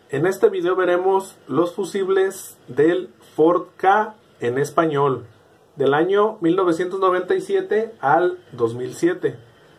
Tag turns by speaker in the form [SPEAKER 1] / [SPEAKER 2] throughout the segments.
[SPEAKER 1] En este video veremos los fusibles del Ford Ka en español, del año 1997 al 2007.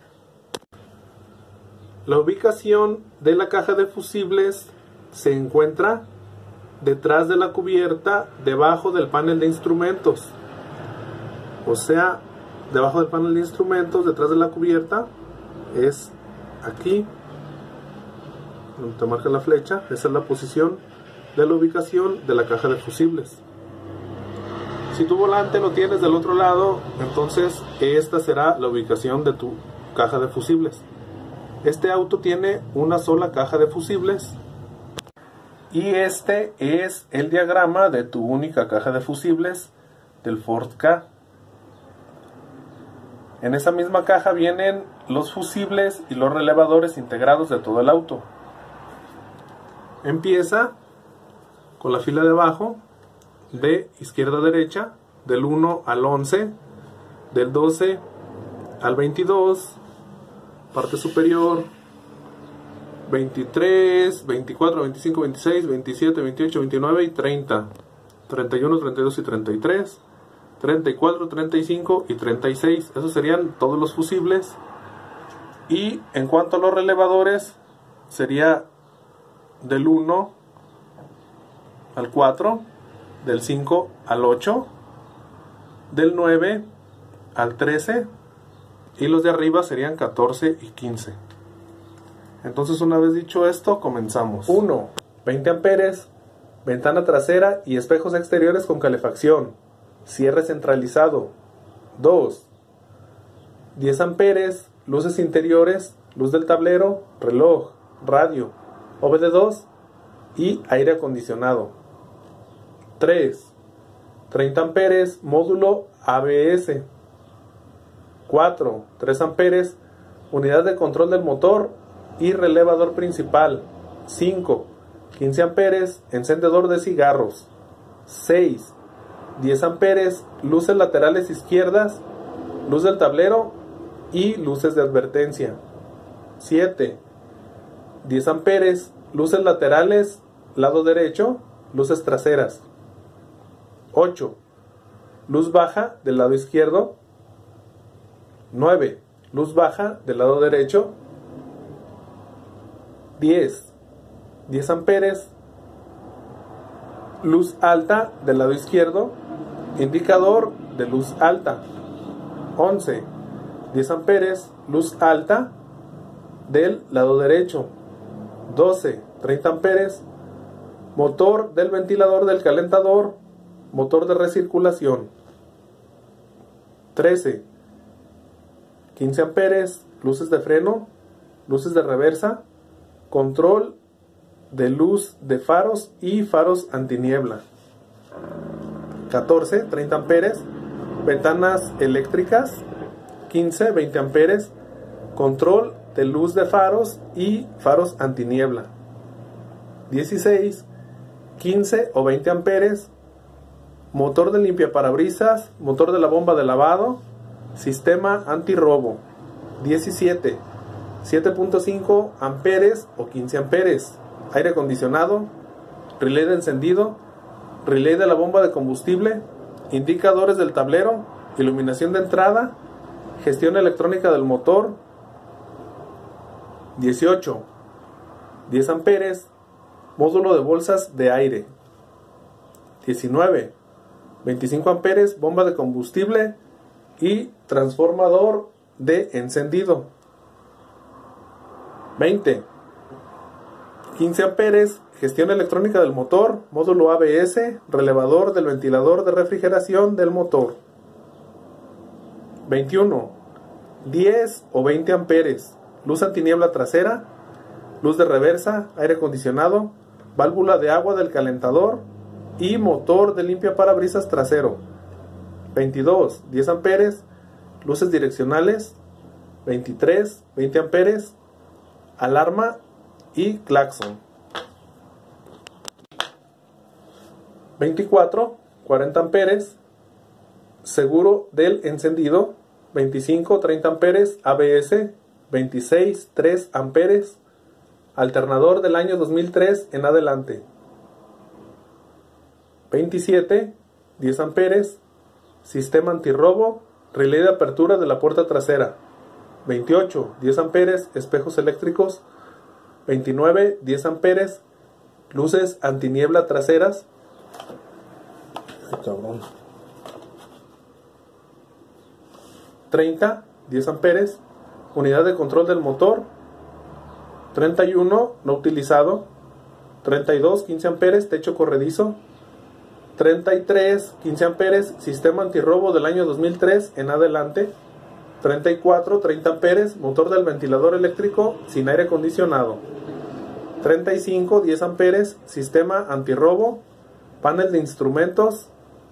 [SPEAKER 1] La ubicación de la caja de fusibles se encuentra detrás de la cubierta, debajo del panel de instrumentos. O sea, debajo del panel de instrumentos, detrás de la cubierta, es aquí donde te marca la flecha. Esa es la posición de la ubicación de la caja de fusibles. Si tu volante lo tienes del otro lado, entonces esta será la ubicación de tu caja de fusibles. Este auto tiene una sola caja de fusibles y este es el diagrama de tu única caja de fusibles del Ford Ka. En esa misma caja vienen los fusibles y los relevadores integrados de todo el auto. Empieza con la fila de abajo, de izquierda a derecha, del 1 al 11, del 12 al 22, parte superior, 23, 24, 25, 26, 27, 28, 29 y 30, 31, 32 y 33, 34, 35 y 36. Esos serían todos los fusibles. Y en cuanto a los relevadores, sería del 1 al 4, del 5 al 8, del 9 al 13, y los de arriba serían 14 y 15. Entonces, una vez dicho esto, comenzamos. 1. 20 amperes, ventana trasera y espejos exteriores con calefacción, cierre centralizado. 2. 10 amperes, luces interiores, luz del tablero, reloj, radio, OBD2 y aire acondicionado. 3. 30 amperes, módulo ABS. 4. 3 amperes, unidad de control del motor y relevador principal. 5. 15 amperes, encendedor de cigarros. 6. 10 amperes, luces laterales izquierdas, luz del tablero y luces de advertencia. 7. 10 amperes, luces laterales, lado derecho, luces traseras. 8. Luz baja del lado izquierdo. 9. Luz baja del lado derecho. 10. 10 amperes, luz alta del lado izquierdo, indicador de luz alta. 11. 10 amperes, luz alta del lado derecho. 12. 30 amperes, motor del ventilador del calentador, motor de recirculación. 13. 15 amperes, luces de freno, luces de reversa, control de luz de faros y faros antiniebla. 14. 30 amperes, ventanas eléctricas. 15. 20 amperes, control de luz de faros y faros antiniebla. 16. 15 o 20 amperes, motor de limpiaparabrisas, motor de la bomba de lavado, sistema antirrobo. 17. 7.5 amperes o 15 amperes, aire acondicionado, relé de encendido, relé de la bomba de combustible, indicadores del tablero, iluminación de entrada, gestión electrónica del motor. 18. 10 amperes, módulo de bolsas de aire. 19. 25 amperes, bomba de combustible y transformador de encendido. 20. 15 amperes, gestión electrónica del motor, módulo ABS, relevador del ventilador de refrigeración del motor. 21. 10 o 20 amperes, luz antiniebla trasera, luz de reversa, aire acondicionado, válvula de agua del calentador y motor de limpiaparabrisas trasero. 22. 10 amperes, luces direccionales. 23. 20 amperes, alarma y claxon. 24. 40 amperes, seguro del encendido. 25. 30 amperes, ABS. 26. 3 amperes, alternador del año 2003 en adelante. 27, 10 amperes, sistema antirrobo, relé de apertura de la puerta trasera. 28, 10 amperes, espejos eléctricos. 29, 10 amperes, luces antiniebla traseras. Ay, cabrón. 30, 10 amperes, unidad de control del motor. 31, no utilizado. 32, 15 amperes, techo corredizo. 33, 15 amperes, sistema antirrobo del año 2003 en adelante. 34, 30 amperes, motor del ventilador eléctrico sin aire acondicionado. 35, 10 amperes, sistema antirrobo, panel de instrumentos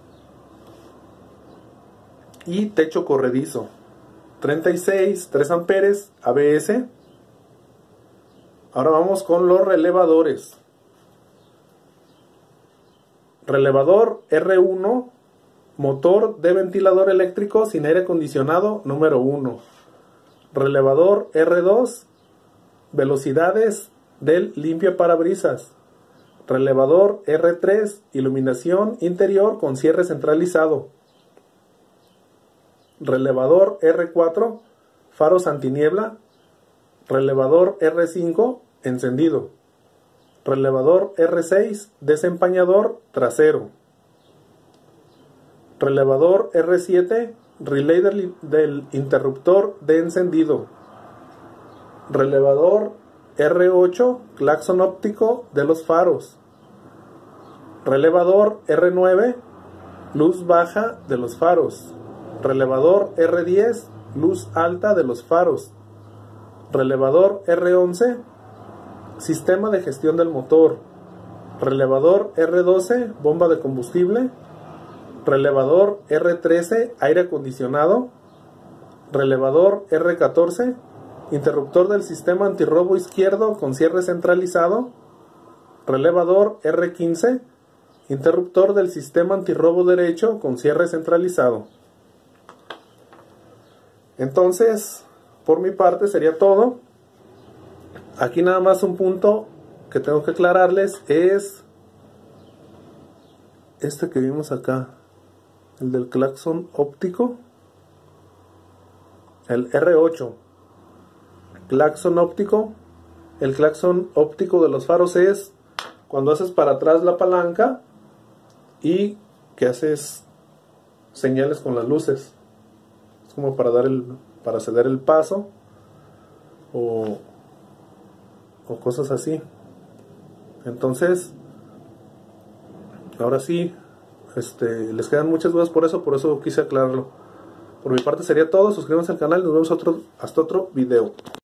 [SPEAKER 1] y techo corredizo. 36, 3 amperes, ABS. Ahora vamos con los relevadores. Relevador R1, motor de ventilador eléctrico sin aire acondicionado número 1. Relevador R2, velocidades del limpia parabrisas. Relevador R3, iluminación interior con cierre centralizado. Relevador R4, faros antiniebla. Relevador R5, encendido. Relevador R6, desempañador trasero. Relevador R7, relay del interruptor de encendido. Relevador R8, claxon óptico de los faros. Relevador R9, luz baja de los faros. Relevador R10, luz alta de los faros. Relevador R11, sistema de gestión del motor. Relevador R12, bomba de combustible. Relevador R13, aire acondicionado. Relevador R14, interruptor del sistema antirrobo izquierdo con cierre centralizado. Relevador R15, interruptor del sistema antirrobo derecho con cierre centralizado. Entonces, por mi parte sería todo. Aquí nada más un punto que tengo que aclararles es este que vimos acá, el del claxon óptico, el R8, claxon óptico. El claxon óptico de los faros es cuando haces para atrás la palanca y que haces señales con las luces. Es como para ceder el paso o cosas así. Entonces, ahora sí, les quedan muchas dudas por eso quise aclararlo. Por mi parte sería todo. Suscríbanse al canal y nos vemos hasta otro video.